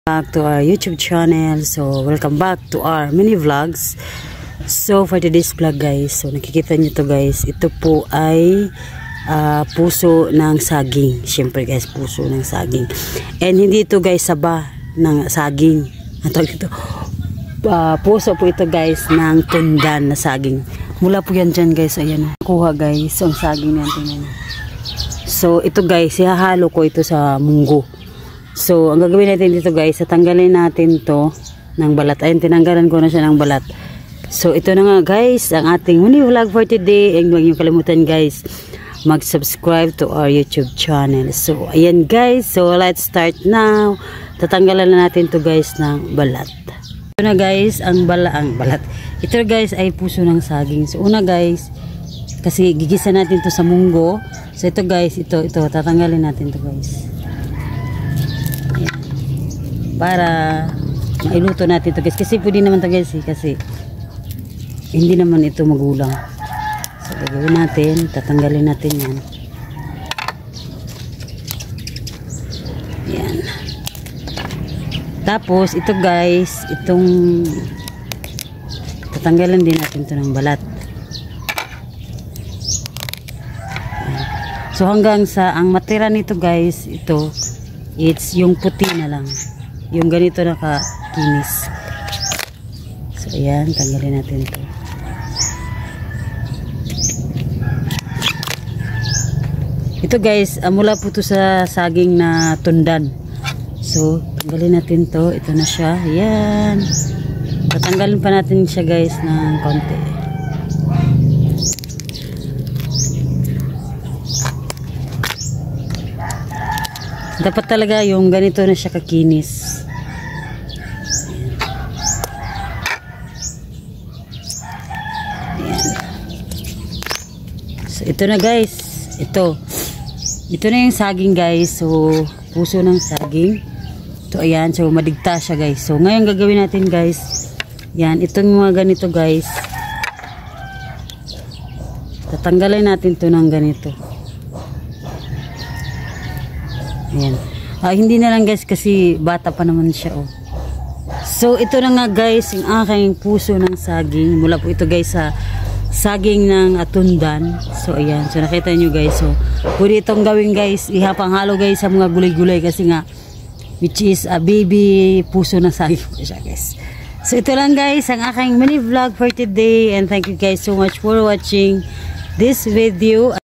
Back to our YouTube channel. So welcome back to our mini vlogs. So for today's vlog guys, so nakikita nyo to guys, ito po ay puso ng saging. Siyempre guys, puso ng saging. And hindi ito guys saba ng saging. Ito puso po ito guys ng tundan na saging. Mula po yan dyan guys. Ayan, kuha guys. So ang saging natin. So ito guys, ihahalo ko ito sa munggo. So, ang gagawin natin dito guys, tatanggalin natin to ng balat. Ayun, tinanggalan ko na siya ng balat. So, ito na nga guys, ang ating mini vlog for today. And huwag niyo kalimutan guys, mag-subscribe to our YouTube channel. So, ayan guys, so let's start now. Tatanggalan na natin to guys ng balat. Ito na guys, ang balat. Ito guys ay puso ng saging. So, una guys, kasi gigisa natin to sa munggo. So, ito guys, ito, tatanggalin natin to guys. Para mailuto natin ito guys, kasi pwede naman ito guys kasi hindi naman ito magulang. So gagawin natin, tatanggalin natin yan. Yan. Tapos ito guys, itong tatanggalan din natin ito ng balat. Yan. So hanggang sa ang matira nito guys, ito it's yung puti na lang. Yung ganito nakakinis. So, ayan. Tanggalin natin ito. Ito guys, mula po ito sa saging na tundan. So, tanggalin natin ito. Ito na siya. Ayan. Tatanggalin pa natin siya guys ng konti. Dapat talaga yung ganito na siya kakinis. So, ito na guys. Ito na yung saging guys. So, puso ng saging. Ito, ayan. So, madigta siya guys. So, ngayon gagawin natin guys. Yan. Itong mga ganito guys. Tatanggalin natin to ng ganito. Ayan. Hindi na lang guys kasi bata pa naman siya oh. So ito na nga guys yung aking puso ng saging. Mula po ito guys sa saging ng tundan. So ayan. So nakita nyo guys. So pwede itong gawin guys. Ihapanghalo guys sa mga gulay-gulay kasi nga which is a baby puso ng saging po siya guys. So ito lang guys ang aking mini vlog for today. And thank you guys so much for watching this video.